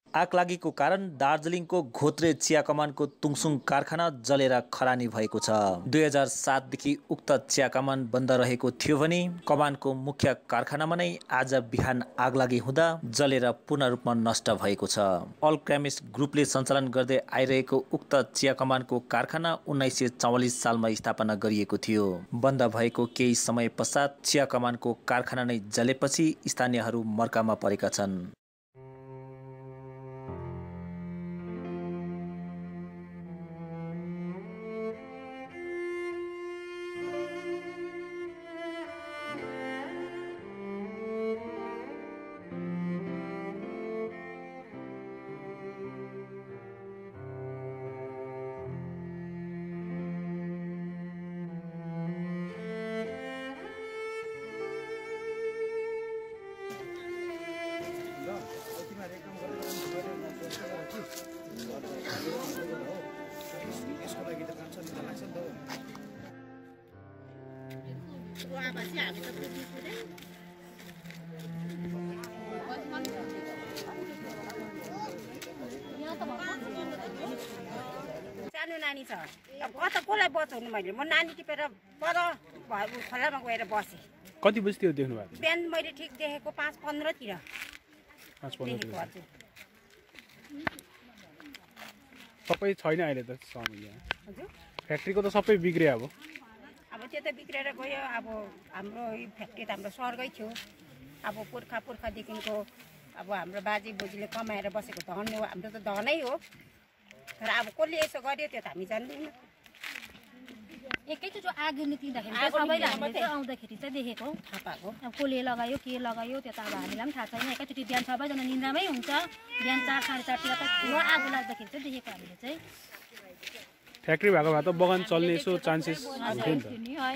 आगलागीको कारण दार्जिलिङको घोत्रे चिया कमानको तुङसुङ कारखाना जलेर खरानी भएको छ। 2007 देखि उक्त चिया कमान बन्द रहेको थियो भने कमानको मुख्य कारखानामा नै आज बिहान आगलागी हुँदा जलेर पूर्ण रूपमा नष्ट भएको छ। अल्क्रामिस ग्रुपले सञ्चालन गर्दै आइरहेको उक्त चिया कमानको कारखाना 1944 सालमा स्थापना गरिएको थियो। बन्द भएको केही समय पश्चात चिया कमानको कारखाना नै जलेपछि स्थानीयहरू मर्कामा परेका छन्। सानो नानी छ, अब कता कसलाई बचाउनु मैले? म नानी टिपेर पर खोलामा गएर बसेँ। कति बजीतिर देख्नु भएको? बिहान मैले ठिक देखेको 5:15 तिर। 5:15 तिर। सबै छैन अहिले त समय। हजुर, फ्याक्ट्रीको त सबै बिग्रियो अब। अब त्यो त बिग्रेर गयो। अब हाम्रो फ्याक्ट्री त हाम्रो स्वर्गै थियो। अब पुर्खादेखिको अब हाम्रो बाजे बोजूले कमाएर बसेको धन हो, हाम्रो त धनै हो। तर अब कसले यसो गर्यो त्यो त हामी जान्दैनौँ। एकैचोटि आगो निक्लिँदाखेरि सबैले हामीले आउँदाखेरि चाहिँ देखेको थाहा पाएको। अब कसले लगायो के लगायो त्यो त अब हामीलाई पनि थाहा छैन। एकैचोटि बिहान सबैजना निन्द्रामै हुन्छ। बिहान 4 साढे 4 तिर त ठुलो आगो लाग्दाखेरि चाहिँ देखेको हामीले चाहिँ। फ्याक्ट्री भएको भए त बगान चल्ने यसो चान्सेस हुन्थ्यो नि त।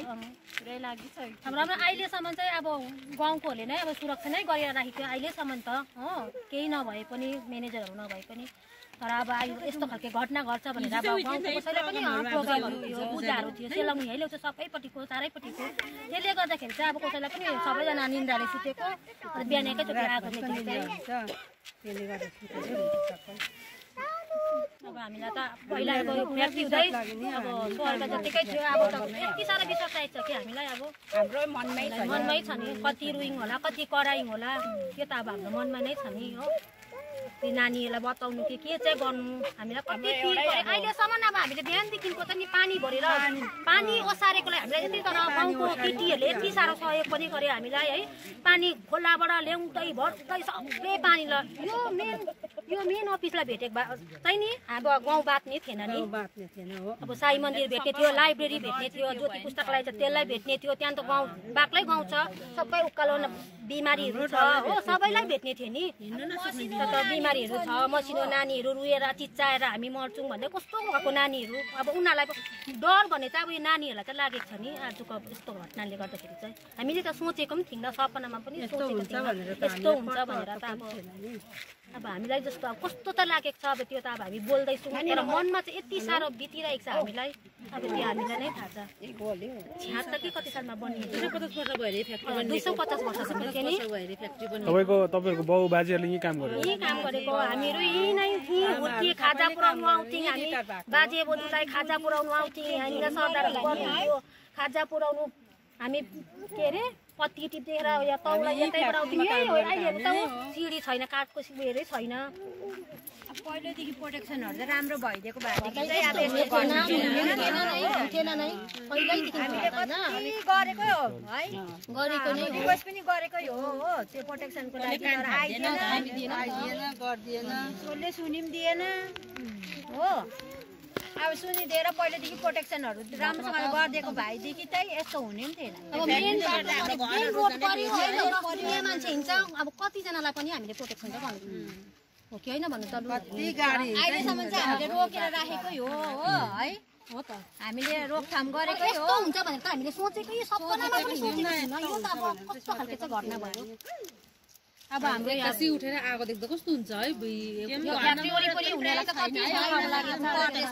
हाम्रो अहिलेसम्म चाहिँ अब गाउँकोहरूले नै अब सुरक्षा नै गरेर राखेको थियो अहिलेसम्म त हो। केही नभए पनि म्यानेजरहरू नभए पनि। तर अब यस्तो खालको घटना घट्छ भनेर अब गाउँको कसैलाई पनि प्रोग्रामहरू थियो, पूजाहरू थियो, सेलाउनी है ल्याउँछ सबैपट्टिको चारैपट्टिको। त्यसले गर्दाखेरि चाहिँ अब कसैलाई पनि सबैजना निन्द्राले सुतेको बिहान एकैचोटि आगो निक्लिन्छ। त्यसले गर्दा सुतेको अब हामीलाई त पहिला अब फ्याक्ट्री हुँदै अब स्वर्ग जतिकै थियो। अब त यति साह्रो विश्वास चाहिन्छ कि हामीलाई अब हाम्रो मनमै छ नि। कति रुइङ होला, कति कराइङ होला, त्यो त अब हाम्रो मनमा नै छ नि हो। त्यो नानीहरूलाई बताउनु के चाहिँ गर्नु हामीलाई कति अहिलेसम्म अब हामीले बिहानदेखिको त नि पानी भरेर पानी ओसारेकोलाई हामीलाई यति तर गाउँको केटीहरूले यति साह्रो सहयोग पनि गरे हामीलाई है। पानी खोलाबाट ल्याउँदै भर्दै सबै पानी ल यो मेन अफिसलाई भेटेको भए चाहिँ नि अब गाउँ बाँच्ने थिएन नि। अब साई मन्दिर भेट्ने थियो, लाइब्रेरी भेट्ने थियो, ज्योति पुस्तकालय छ त्यसलाई भेट्ने थियो। त्यहाँ त गाउँ बाक्लै गाउँ छ, सबै उकालो बिमारीहरू छ हो, सबैलाई भेट्ने थियो नि। त बिमारीहरू छ, मसिनो नानीहरू रुएर चिच्चाएर हामी मर्छौँ भन्दै कस्तो भएको नानीहरू। अब उनीहरूलाई डर भन्ने चाहिँ अब यो नानीहरूलाई चाहिँ लागेको छ नि आजको यस्तो घटनाले गर्दाखेरि चाहिँ। हामीले त सोचेको पनि थिएन, सपनामा पनि सोचेको थिएन यस्तो हुन्छ भनेर त। अब हामीलाई जस्तो अब कस्तो त लागेको छ। अब त्यो त अब हामी बोल्दैछौँ तर मनमा चाहिँ यति साह्रो बितिरहेको छ हामीलाई। अब त्यो हामीलाई नै थाहा छ। 76 कि कति सालमा बनिएको 250 वर्ष भयो फ्याक्ट्री। 250 वर्षसम्म थियो नि। तपाईँहरूको बाउ बाजेहरूले यही काम गर्यो? यही काम गरेको हामीहरू यही नै हुर्किए। खाजा पुऱ्याउनु आउँथ्यौँ हामी, बाजे बोजूलाई खाजा पुऱ्याउनु आउँथ्यौँ। यहाँनिर सरदारहरू गर्नुहुन्थ्यो खाजा पुऱ्याउनु। हामी के अरे पत्ती टिपेर या तौला यतैबाट आउँथ्यौँ। अहिले त सिडी छैन, काठको सिडीहरू छैन। पहिलेदेखि प्रोटेक्सनहरू चाहिँ राम्रो भइदिएको भएदेखि गरेकै हो है। गरेको नै रिक्वेस्ट पनि गरेकै हो त्यो प्रोटेक्सनको लागि। कसले सुनि पनि दिएन हो। अब सुनिदिएर पहिलेदेखि प्रोटेक्सनहरू राम्रोसँगले गरिदिएको भएदेखि चाहिँ यस्तो हुने पनि थिएन। अब मान्छे हिँड्छ अब कतिजनालाई पनि हामीले प्रोटेक्सन त गर्नु हो कि होइन भन्नु त। अहिलेसम्म चाहिँ हामीले रोकेर राखेकै हो है। हो त हामीले रोकथाम गरेकै हो। यस्तो हुन्छ भनेर त हामीले सोचेकै सपनामा पनि सोचेको छैन। यो त अब कस्तो खालको चाहिँ घटना भयो। अब हाम्रो एक्कासी उठेर आगो देख्दा कस्तो हुन्छ है यो फ्याक्ट्री वरिपरि हुनेलाई त कति खराब लागेको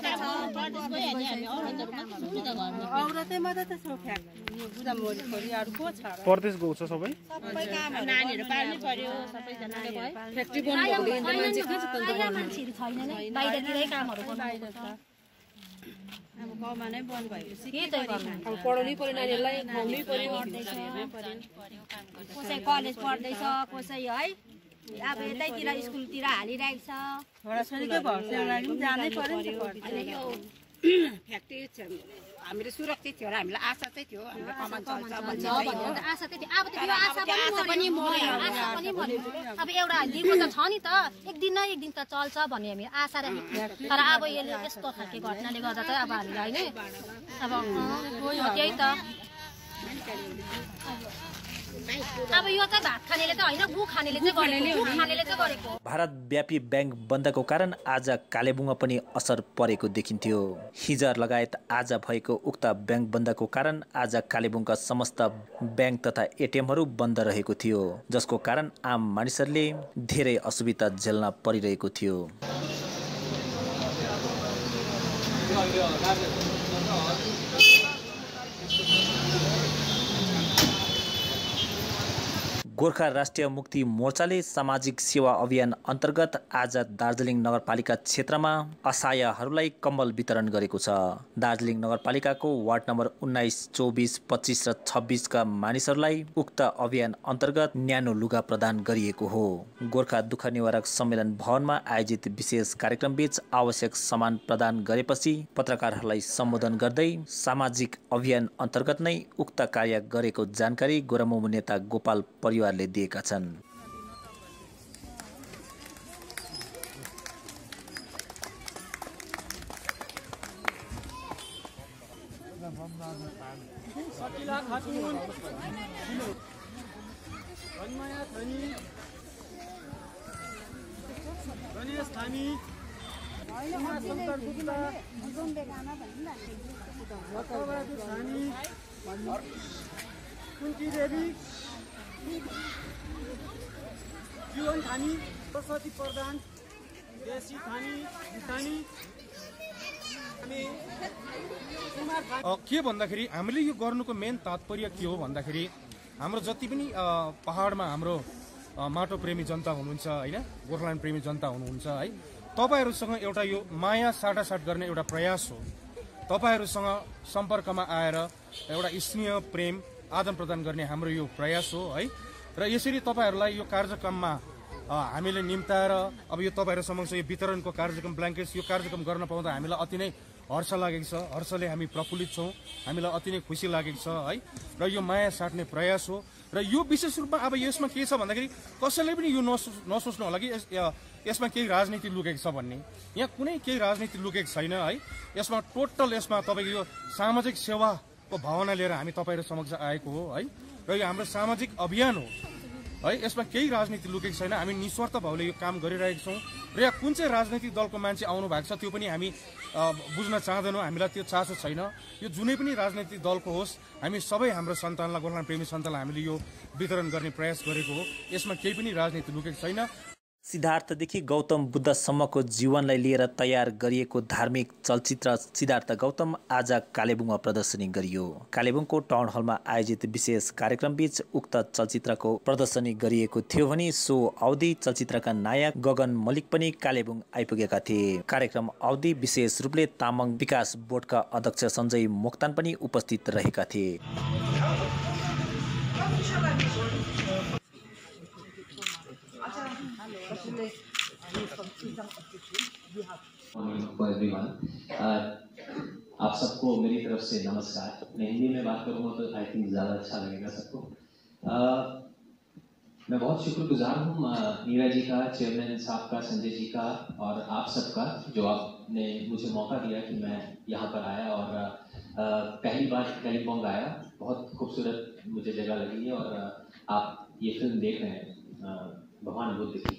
औरतै मात्रै त छ फ्याक्ट्री गुदाम वरिपरि अरू को छ परदेश गएको छ सबै सबै काम नानीहरू पाल्नु पर्यो सबैजनाले है फ्याक्ट्री बन्द भएको मान्छे कहाँ छ त मान्छेहरू छैन नै बाहिरतिरै कामहरू गर्नु अब गाउँमा नै बन्द भएपछि के चाहिँ गर्नु अब पढाउनै पर्यो नानीहरूलाई खुवाउनै पर्यो कसै कलेज पढ्दैछ कसै है अब यतैतिर स्कुलतिर हालिरहेको छ छोराछोरीकै भविष्यको लागि पनि जानै पर्यो नि त यो फ्याक्ट्री हामीले सुरक्षित थियो र हामीलाई आशा चाहिँ थियो हाम्रो कमान चल्छ भन्ने भन्ने आशा चाहिँ थियो अब त त्यो आशा पनि मर्यो आशा पनि मर्यो अब एउटा दिएको त छ नि त एक दिन न एक दिन त चल्छ भन्ने हामी आशा राखेको तर अब यसले यस्तो खालको घटनाले गर्दा चाहिँ अब हामीलाई होइन अब त्यही त अब यो चाहिँ भात खानेले त होइन गु खानेले चाहिँ गरेको भारतव्यापी ब्याङ्क बन्दको कारण आज कालेबुङमा पनि असर परेको देखिन्थ्यो। हिजर लगायत आज भएको उक्त ब्याङ्क बन्दको कारण आज कालेबुङका समस्त ब्याङ्क तथा एटिएमहरू बन्द रहेको थियो, जसको कारण आम मानिसहरूले धेरै असुविधा झेल्न परिरहेको थियो। गोर्खा राष्ट्रिय मुक्ति मोर्चाले सामाजिक सेवा अभियान अन्तर्गत आज दार्जिलिङ नगरपालिका क्षेत्रमा असहायहरूलाई कम्बल वितरण गरेको छ। दार्जिलिङ नगरपालिकाको वार्ड नम्बर 19, 24, 25 र 26 का मानिसहरूलाई उक्त अभियान अन्तर्गत न्यानो लुगा प्रदान गरिएको हो। गोर्खा दुःख निवारक सम्मेलन भवनमा आयोजित विशेष कार्यक्रमबीच आवश्यक सामान प्रदान गरेपछि पत्रकारहरूलाई सम्बोधन गर्दै सामाजिक अभियान अन्तर्गत नै उक्त कार्य गरेको जानकारी गोरामुमो नेता गोपाल परिवारले दिएका छन्। जीवन खानी सरस्वती प्रधान देशी खानी के भन्दाखेरि हामीले यो गर्नुको मेन तात्पर्य के हो भन्दाखेरि हाम्रो जति पनि पहाडमा हाम्रो माटो प्रेमी जनता हुनुहुन्छ हैन, गोर्खाल्यान्ड प्रेमी जनता हुनुहुन्छ है, तपाईहरुसँग एउटा यो माया साटासाट गर्ने एउटा प्रयास हो। तपाईहरुसँग सम्पर्कमा आएर एउटा स्नेह प्रेम आदान प्रदान गर्ने हाम्रो यो प्रयास हो है। र यसरी तपाईहरुलाई यो कार्यक्रममा हामीले निम्ताएर अब यो तपाईहरु समक्ष यो वितरणको कार्यक्रम ब्ल्याङ्केट्स यो कार्यक्रम गर्न पाउँदा हामीलाई अति नै हर्ष लागेको छ। हर्षले हामी प्रफुल्लित छौं, हामीलाई अति नै खुसी लागेको छ है। र यो माया साट्ने प्रयास हो। र यो विशेष रूपमा अब यसमा के छ भन्दाखेरि कसैले पनि यो नसोच्नु होला कि यसमा केही राजनीति लुकेको छ भन्ने। यहाँ कुनै केही राजनीति लुकेको छैन है। यसमा टोटल यसमा तपाईको यो सामाजिक सेवाको भावना लिएर हामी तपाईहरु समक्ष आएको हो है। र यो हाम्रो सामाजिक अभियान हो है। यसमा केही राजनीति लुकेको छैन। हामी निस्वार्थ भावले यो काम गरिरहेका छौं। र यहाँ कुन चाहिँ राजनीतिक दलको मान्छे आउनु भएको छ त्यो पनि हामी बुझ्न चाहदैनौँ। हामीलाई त्यो चासो छैन। यो जुनै पनि राजनीतिक दलको होस्, हामी सबै हाम्रो सन्तानलाई, गोर्खाल्यान्ड प्रेमी सन्तानलाई हामीले यो वितरण गर्ने प्रयास गरेको हो। यसमा केही पनि राजनीति लुकेको छैन। सिद्धार्थदेखि गौतम बुद्धसम्मको जीवनलाई लिएर तयार गरिएको धार्मिक चलचित्र सिद्धार्थ गौतम आज कालेबुङमा प्रदर्शनी गरियो। कालेबुङको टाउन हलमा आयोजित विशेष कार्यक्रमबीच उक्त चलचित्रको प्रदर्शनी गरिएको थियो भने सो अवधि चलचित्रका नायक गगन मल्लिक पनि कालेबुङ आइपुगेका थिए। कार्यक्रम अवधि विशेष रूपले तामाङ विकास बोर्डका अध्यक्ष सञ्जय मोक्तान पनि उपस्थित रहेका थिए। आप सबको मेरी तरफ से नमस्कार। मैं हिंदी में बात करूँगा तो आई थिंक ज़्यादा अच्छा लगेगा सबको। मैं बहुत शुक्रगुजार हूँ नीरा जी का, चेयरमैन साहब का, संजय जी का और आप सबका जो आपने मुझे मौका दिया कि मैं यहाँ पर आया और पहली बार कलिम्पोंग आया। बहुत खूबसूरत मुझे जगह लगी है और आप ये फिल्म देख रहे हैं भगवान बुद्ध की।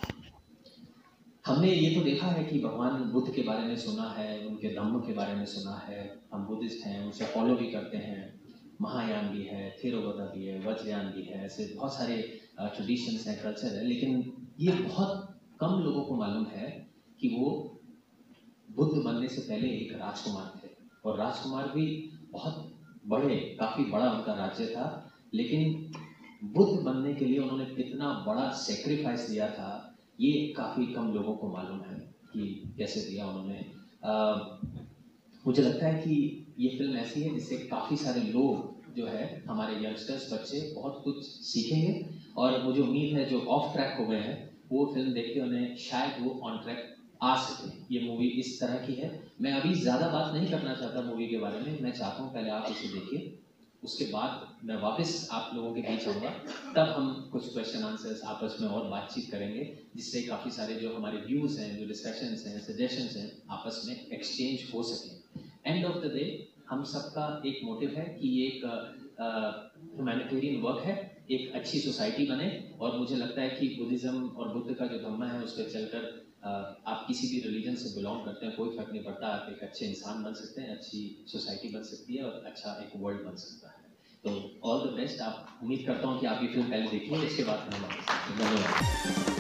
हमने ये तो देखा है कि भगवान बुद्ध के बारे में सुना है, उनके धम्म के बारे में सुना है, हम बुद्धिस्ट हैं, उसे फॉलो भी करते हैं। महायान भी है, थेरोवादा भी है, वज्रयान भी है, ऐसे बहुत सारे ट्रेडिशंस हैं, कल्चर है, लेकिन ये बहुत कम लोगों को मालूम है कि वो बुद्ध बनने से पहले एक राजकुमार थे, और राजकुमार भी बहुत बड़े, काफी बड़ा उनका राज्य था, लेकिन बुद्ध बनने के लिए उन्होंने कितना बड़ा सेक्रीफाइस दिया था, ये काफी कम लोगों को मालूम है कि कैसे दिया उन्होंने। मुझे लगता है कि ये फिल्म ऐसी है जिससे काफी सारे लोग जो है, हमारे यंगस्टर्स, बच्चे बहुत कुछ सीखेंगे, और मुझे उम्मीद है जो ऑफ ट्रैक हो गए हैं वो फिल्म देख के उन्हें शायद वो ऑन ट्रैक आ सके। ये मूवी इस तरह की है। मैं अभी ज़्यादा बात नहीं करना चाहता मूवी के बारे में, मैं चाहता हूँ पहले आप इसे देखिए, उसके बाद मैं वापस आप लोगों के बीच आऊँगा, तब हम कुछ क्वेश्चन आंसर्स आपस में और बातचीत करेंगे, जिससे काफ़ी सारे जो हमारे व्यूज़ हैं, जो डिस्कशंस हैं, सजेशंस हैं, आपस में एक्सचेंज हो सकें। एंड ऑफ द डे हम सबका एक मोटिव है कि ये एक ह्यूमैनिटेरियन वर्क है, एक अच्छी सोसाइटी बने, और मुझे लगता है कि बुद्धिज़्म और बुद्ध का जो धम्मा है उस पर चलकर आप किसी भी रिलीजन से बिलोंग करते हैं, कोई फर्क नहीं पड़ता, आप एक अच्छे इंसान बन सकते हैं, अच्छी सोसाइटी बन सकती है, और अच्छा एक वर्ल्ड बन सकता है। तो ऑल द बेस्ट। आप उम्मीद करता हूँ कि आप ये फिल्म पहले देखिए, इसके बाद धन्यवाद।